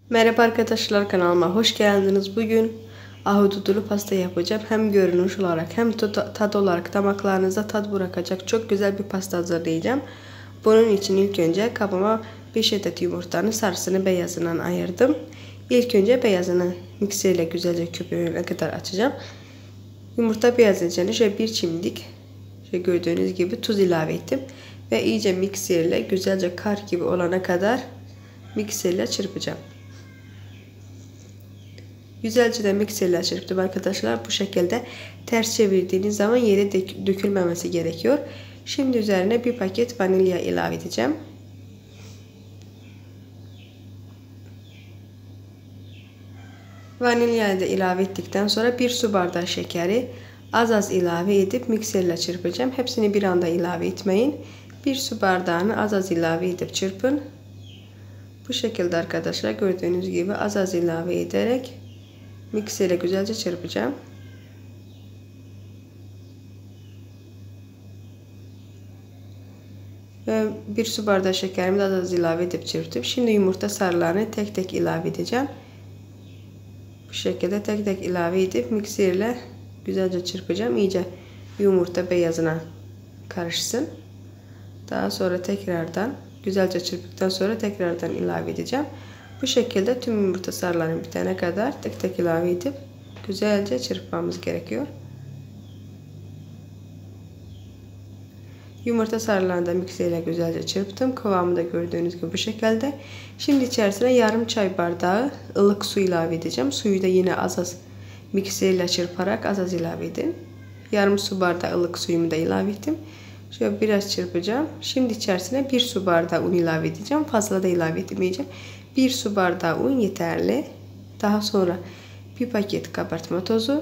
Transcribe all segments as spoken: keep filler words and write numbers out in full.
Merhaba arkadaşlar, kanalıma hoş geldiniz. Bugün ahududulu pasta yapacağım. Hem görünüş olarak hem tat olarak damaklarınıza tat bırakacak çok güzel bir pasta hazırlayacağım. Bunun için ilk önce kabıma beş adet yumurtanın sarısını beyazından ayırdım. İlk önce beyazını mikserle güzelce köpüğüne kadar açacağım. Yumurta beyazı için şöyle bir çimdik, şöyle gördüğünüz gibi tuz ilave ettim. Ve iyice mikserle güzelce kar gibi olana kadar mikserle çırpacağım. Güzelce de mikserle çırptım arkadaşlar. Bu şekilde ters çevirdiğiniz zaman yere dökülmemesi gerekiyor. Şimdi üzerine bir paket vanilya ilave edeceğim. Vanilyayı da ilave ettikten sonra bir su bardağı şekeri az az ilave edip mikserle çırpacağım. Hepsini bir anda ilave etmeyin. Bir su bardağını az az ilave edip çırpın. Bu şekilde arkadaşlar gördüğünüz gibi az az ilave ederek mikserle güzelce çırpacağım. Ve bir su bardağı şekerimi de az az ilave edip çırptım. Şimdi yumurta sarılarını tek tek ilave edeceğim. Bu şekilde tek tek ilave edip mikserle güzelce çırpacağım. İyice yumurta beyazına karışsın. Daha sonra tekrardan güzelce çırptıktan sonra tekrardan ilave edeceğim. Bu şekilde tüm yumurta sarılarını bitene kadar tek tek ilave edip güzelce çırpmamız gerekiyor. Yumurta sarılarını da mikserle güzelce çırptım. Kıvamı da gördüğünüz gibi bu şekilde. Şimdi içerisine yarım çay bardağı ılık su ilave edeceğim. Suyu da yine az az mikserle çırparak az az ilave edin. Yarım su bardağı ılık suyumu da ilave ettim. Şöyle biraz çırpacağım. Şimdi içerisine bir su bardağı un ilave edeceğim. Fazla da ilave etmeyeceğim. bir su bardağı un yeterli. Daha sonra bir paket kabartma tozu.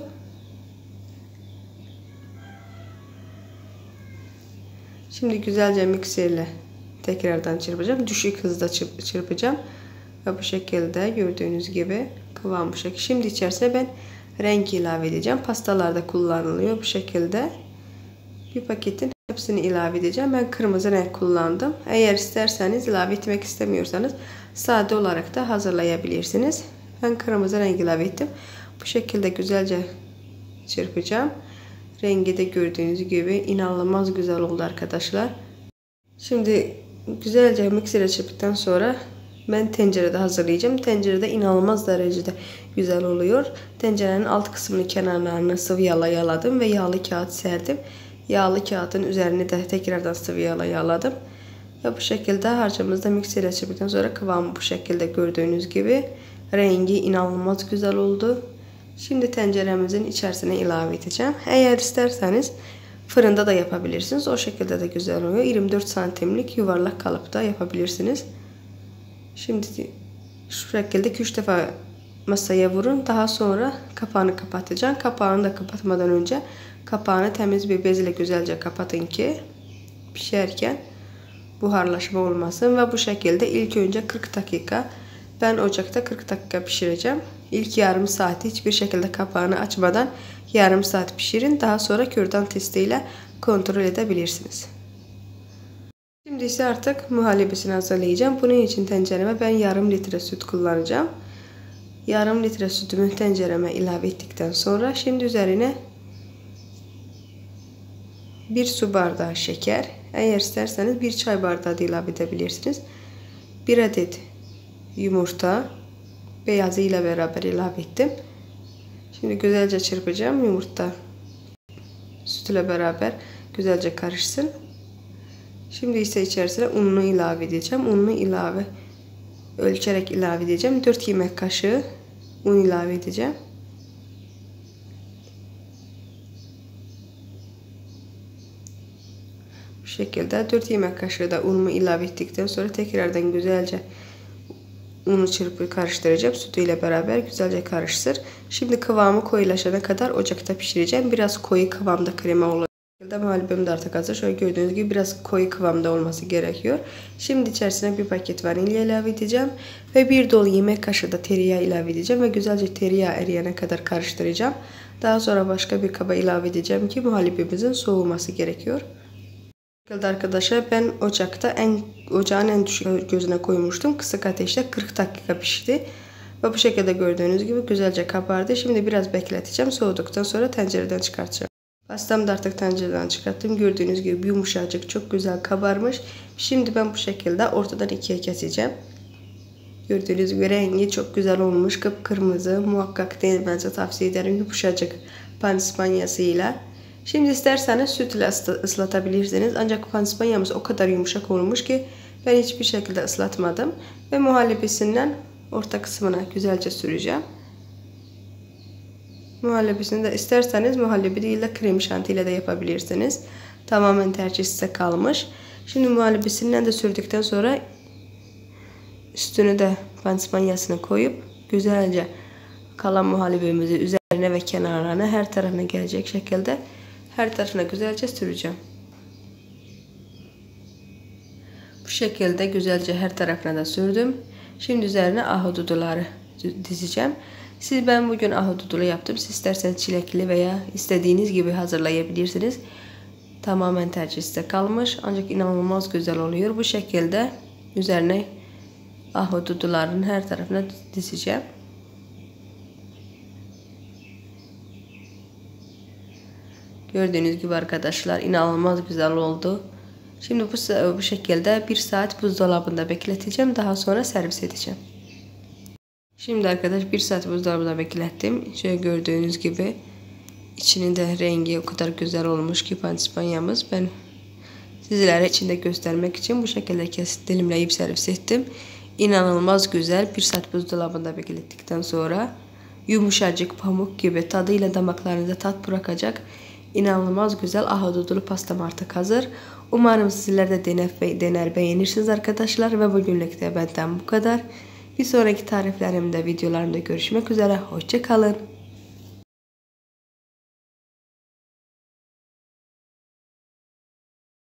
Şimdi güzelce mikserle tekrardan çırpacağım. Düşük hızda çırpacağım. Ve bu şekilde gördüğünüz gibi kıvam bu şekilde. Şimdi içerisine ben renk ilave edeceğim. Pastalarda kullanılıyor bu şekilde. Bir paketin hepsini ilave edeceğim. Ben kırmızı renk kullandım. Eğer isterseniz ilave etmek istemiyorsanız sade olarak da hazırlayabilirsiniz. Ben kırmızı renk ilave ettim. Bu şekilde güzelce çırpacağım. Rengi de gördüğünüz gibi inanılmaz güzel oldu arkadaşlar. Şimdi güzelce miksere çırptıktan sonra ben tencerede hazırlayacağım. Tencerede inanılmaz derecede güzel oluyor. Tencerenin alt kısmını, kenarlarını sıvı yağla yağladım ve yağlı kağıt serdim. Yağlı kağıdın üzerine de tekrardan sıvı yağla yağladım. Ve bu şekilde harcımızda mikserle çırptıktan sonra kıvamı bu şekilde gördüğünüz gibi. Rengi inanılmaz güzel oldu. Şimdi tenceremizin içerisine ilave edeceğim. Eğer isterseniz fırında da yapabilirsiniz. O şekilde de güzel oluyor. yirmi dört santimlik yuvarlak kalıpta yapabilirsiniz. Şimdi şu şekilde iki üç defa masaya vurun. Daha sonra kapağını kapatacağım. Kapağını da kapatmadan önce kapağını temiz bir bezle güzelce kapatın ki pişerken buharlaşma olmasın. Ve bu şekilde ilk önce kırk dakika, ben ocakta kırk dakika pişireceğim. İlk yarım saati hiçbir şekilde kapağını açmadan yarım saat pişirin. Daha sonra kürdan testiyle kontrol edebilirsiniz. Şimdi ise artık muhallebisini hazırlayacağım. Bunun için tencereme ben yarım litre süt kullanacağım. Yarım litre sütümü tencereme ilave ettikten sonra şimdi üzerine bir su bardağı şeker. Eğer isterseniz bir çay bardağı da ilave edebilirsiniz. Bir adet yumurta beyazı ile beraber ilave ettim. Şimdi güzelce çırpacağım. Yumurta süt ile beraber güzelce karışsın. Şimdi ise içerisine ununu ilave edeceğim. Ununu ilave ölçerek ilave edeceğim. dört yemek kaşığı un ilave edeceğim. Bu şekilde dört yemek kaşığı da unumu ilave ettikten sonra tekrardan güzelce unu çırpıp karıştıracağım. Sütüyle beraber güzelce karıştır. Şimdi kıvamı koyulaşana kadar ocakta pişireceğim. Biraz koyu kıvamda krema olacak. Muhallebim de artık hazır. Şöyle gördüğünüz gibi biraz koyu kıvamda olması gerekiyor. Şimdi içerisine bir paket vanilya ilave edeceğim. Ve bir dolu yemek kaşığı da tereyağı ilave edeceğim. Ve güzelce tereyağı eriyene kadar karıştıracağım. Daha sonra başka bir kaba ilave edeceğim ki muhallebimizin soğuması gerekiyor. Arkadaşlar ben ocakta en ocağın en düşük gözüne koymuştum. Kısık ateşte kırk dakika pişti. Ve bu şekilde gördüğünüz gibi güzelce kabardı. Şimdi biraz bekleteceğim. Soğuduktan sonra tencereden çıkartacağım. Pastamı da artık tencereden çıkarttım. Gördüğünüz gibi yumuşacık, çok güzel kabarmış. Şimdi ben bu şekilde ortadan ikiye keseceğim. Gördüğünüz gibi rengi çok güzel olmuş. Kıpkırmızı. Muhakkak denemenizi tavsiye ederim. Yumuşacık pandispanyasıyla. Şimdi isterseniz sütle ıslatabilirsiniz. Ancak pandispanyamız o kadar yumuşak olmuş ki ben hiçbir şekilde ıslatmadım. Ve muhallebisinden orta kısmına güzelce süreceğim. Muhallebisini de isterseniz muhallebi değil de krem şanti ile de yapabilirsiniz. Tamamen tercih size kalmış. Şimdi muhallebisinden de sürdükten sonra üstünü de pandispanyasını koyup güzelce kalan muhallebimizi üzerine ve kenarlarına her tarafına gelecek şekilde her tarafına güzelce süreceğim. Bu şekilde güzelce her tarafına da sürdüm. Şimdi üzerine ahududuları dizeceğim. Siz ben bugün ahududulu yaptım. Siz isterseniz çilekli veya istediğiniz gibi hazırlayabilirsiniz. Tamamen tercih size kalmış. Ancak inanılmaz güzel oluyor. Bu şekilde üzerine ahududuların her tarafına dizeceğim. Gördüğünüz gibi arkadaşlar inanılmaz güzel oldu. Şimdi bu, bu şekilde bir saat buzdolabında bekleteceğim. Daha sonra servis edeceğim. Şimdi arkadaş bir saat buzdolabında beklettim. Şöyle gördüğünüz gibi içinin de rengi o kadar güzel olmuş ki pandispanyamız. Ben sizlere içinde göstermek için bu şekilde kesip dilimleyip servis ettim. İnanılmaz güzel. Bir saat buzdolabında beklettikten sonra yumuşacık pamuk gibi tadıyla damaklarınıza tat bırakacak. İnanılmaz güzel ahududulu pastam artık hazır. Umarım sizler de dener, dener beğenirsiniz arkadaşlar. Ve bugünlük de benden bu kadar. Bir sonraki tariflerimde, videolarımda görüşmek üzere. Hoşça kalın.